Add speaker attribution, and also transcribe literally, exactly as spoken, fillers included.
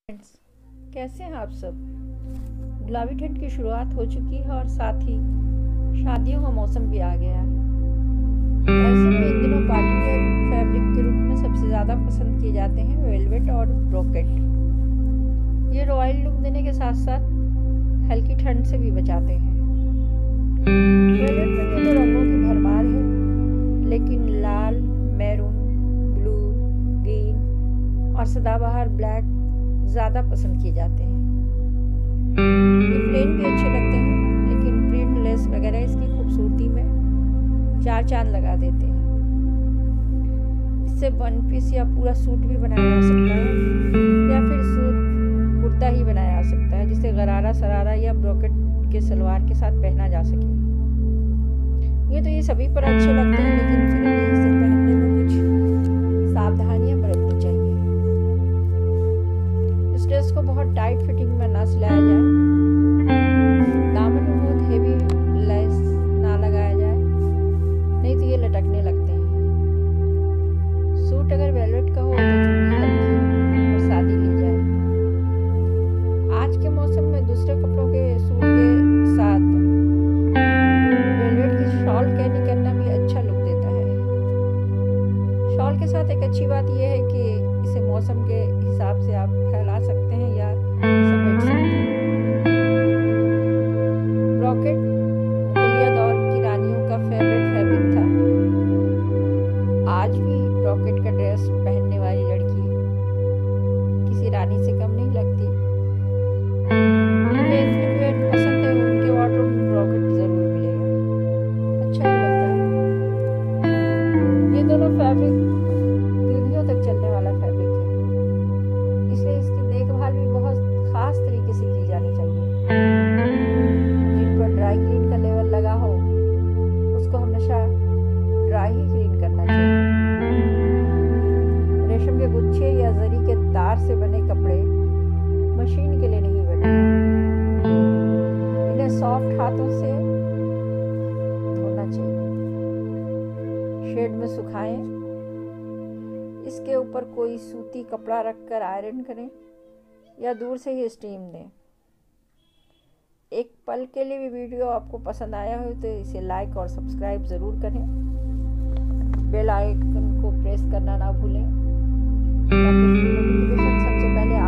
Speaker 1: Friends, कैसे हैं आप सब। गुलाबी ठंड की शुरुआत हो चुकी है और साथ ही शादियों का मौसम भी आ गया है। ऐसे में इन दिनों पार्टी वेयर फैब्रिक के रूप में सबसे ज़्यादा पसंद किए जाते हैं वेलवेट और ब्रोकेट। ये रॉयल लुक देने के साथ साथ हल्की ठंड से भी बचाते हैं। वेलवेट में भी तो रंगों की भरमार है, लेकिन लाल, मैरून, ब्लू, ग्रीन और सदाबहार ब्लैक ज़्यादा पसंद किए जाते हैं। ये प्लेन भी अच्छे लगते हैं, लेकिन प्रिंट लेस वगैरह इसकी खूबसूरती में चार चांद लगा देते हैं। इससे वन पीस या पूरा सूट भी बनाया जा सकता है, या फिर सूट कुर्ता ही बनाया जा सकता है, जिसे गरारा, सरारा या ब्रोकेट के सलवार के साथ पहना जा सके। ये तो ये सभी पर अच्छे लगते हैं, लेकिन फिर भी इसे पहनने में कुछ सावधानियां बरतनी चाहिए। इस ड्रेस को बहुत टाइट फिटिंग में ना सिलाया जाए, दामन में बहुत हेवी लेस ना लगाया जाए, नहीं तो ये लटकने लगते हैं। सूट अगर वेलवेट का हो तो चुन्नी हल्की और सादी ली जाए। आज के मौसम में दूसरे कपड़ों के सूट के साथ वेलवेट की शॉल कैरी करना भी अच्छा लुक देता है। शॉल के साथ एक अच्छी बात यह है कि इसे मौसम के हिसाब से आप फैला सकते हैं या समेट सकते हैं। ब्रोकेट मुगलिया दौर की रानियों का फेवरेट फैब्रिक था। आज भी ब्रोकेट का ड्रेस पहनने वाली लड़की किसी रानी से कम नहीं लगती। जिन्हें एथनिक वेयर पसंद है, उनके वार्डरोब में ब्रोकेट जरूर मिलेगा, अच्छा भी लगता है। ये दोनों फैब्रिक पीढ़ियों तक चलने वाला फैब्रिक है, इसलिए इसकी देखभाल भी बहुत खास तरीके से की जानी चाहिए। जिन पर ड्राई क्लीन का लेवल लगा हो, उसको हमेशा ड्राई ही क्लीन करना चाहिए। रेशम के गुच्छे या जरी के तार से बने कपड़े मशीन के लिए नहीं बने। इन्हें सॉफ्ट हाथों से धोना चाहिए, शेड में सुखाएं, इसके ऊपर कोई सूती कपड़ा रखकर आयरन करें या दूर से ही स्टीम दें। एक पल के लिए भी वीडियो आपको पसंद आया हो तो इसे लाइक और सब्सक्राइब ज़रूर करें। बेल आइकन को प्रेस करना ना भूलें, ताकि नोटिफिकेशन सबसे पहले